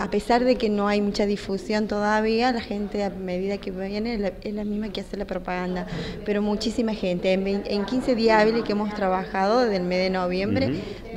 A pesar de que no hay mucha difusión todavía, la gente a medida que viene es la misma que hace la propaganda, pero muchísima gente. En 15 días hábiles que hemos trabajado desde el mes de noviembre,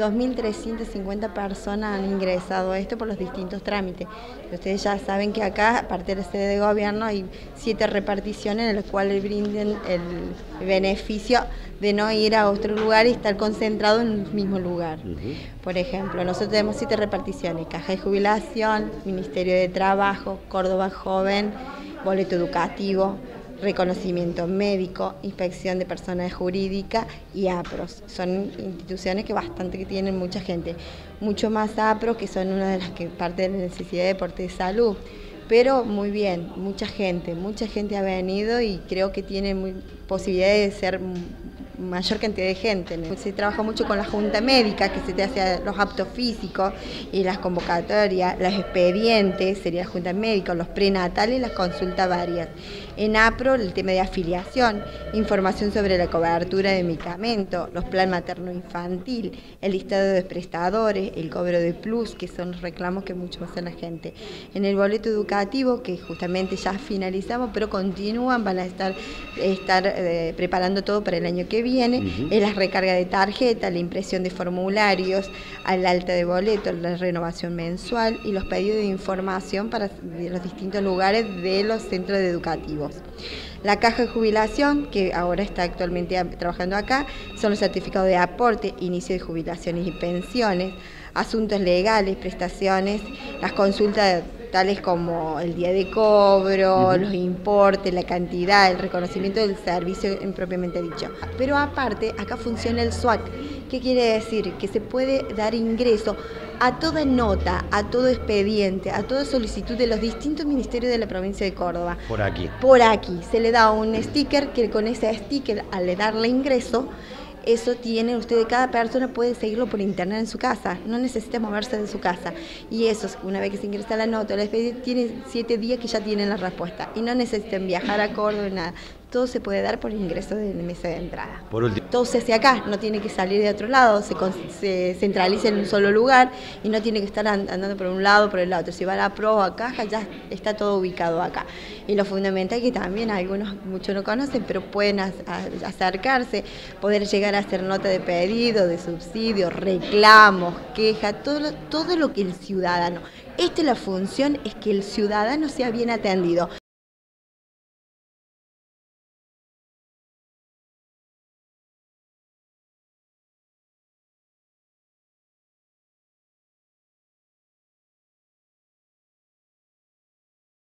2.350 personas han ingresado a esto por los distintos trámites. Ustedes ya saben que acá, aparte de la sede de gobierno, hay 7 reparticiones en las cuales brinden el beneficio de no ir a otro lugar y estar concentrado en un mismo lugar. Por ejemplo, nosotros tenemos 7 reparticiones: Caja de Jubilación, Ministerio de Trabajo, Córdoba Joven, Boleto Educativo, Reconocimiento Médico, Inspección de Personas Jurídicas y APROS. Son instituciones que tienen mucha gente, mucho más APROS, que son una de las que parte de la necesidad de deporte de salud. Pero muy bien, mucha gente ha venido y creo que tiene posibilidades de ser mayor cantidad de gente. Se trabaja mucho con la Junta Médica, que se te hace los aptos físicos y las convocatorias, los expedientes, sería la Junta Médica, los prenatales y las consultas varias. En APRO, el tema de afiliación, información sobre la cobertura de medicamentos, los plan materno-infantil, el listado de prestadores, el cobro de plus, que son los reclamos que mucho hacen la gente. En el boleto educativo, que justamente ya finalizamos, pero continúan, van a estar preparando todo para el año que viene, es la recarga de tarjeta, la impresión de formularios, al alta de boleto, la renovación mensual y los pedidos de información para los distintos lugares de los centros educativos. La caja de jubilación, que ahora está actualmente trabajando acá, son los certificados de aporte, inicio de jubilaciones y pensiones, asuntos legales, prestaciones, las consultas tales como el día de cobro, los importes, la cantidad, el reconocimiento del servicio propiamente dicho. Pero aparte, acá funciona el SWAC. ¿Qué quiere decir? Que se puede dar ingreso a toda nota, a todo expediente, a toda solicitud de los distintos ministerios de la provincia de Córdoba. Por aquí. Por aquí. Se le da un sticker, que con ese sticker, al darle ingreso, eso tiene usted, cada persona puede seguirlo por internet en su casa, no necesita moverse de su casa. Y eso, una vez que se ingresa la nota, el expediente tiene 7 días que ya tienen la respuesta y no necesitan viajar a Córdoba, nada. Todo se puede dar por ingreso de la mesa de entrada. Por último, todo se hace acá, no tiene que salir de otro lado, se centraliza en un solo lugar y no tiene que estar andando por un lado o por el otro. Si va a la pro o a caja, ya está todo ubicado acá. Y lo fundamental es que también muchos no conocen, pero pueden acercarse, poder llegar a hacer nota de pedido, de subsidio, reclamos, quejas, todo lo que el ciudadano. Esta es la función, es que el ciudadano sea bien atendido.